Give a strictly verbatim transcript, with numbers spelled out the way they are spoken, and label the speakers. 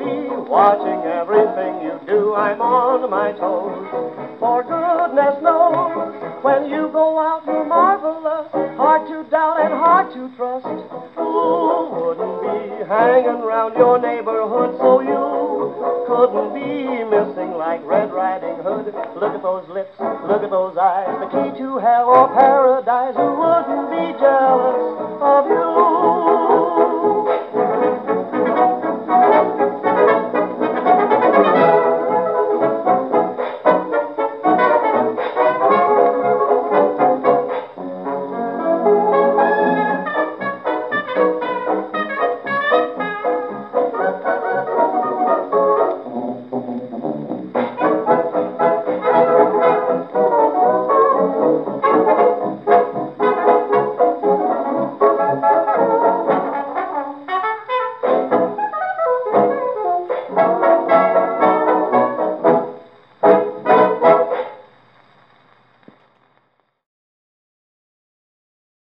Speaker 1: constantly watching everything you do. I'm on my toes. For goodness knows, when you go out, you're marvelous. Hard to doubt and hard to trust. Who wouldn't be hanging around your neighborhood so you couldn't be missing like Red Riding Hood? Look at those lips, look at those eyes. The key to hell or paradise. Who wouldn't be jealous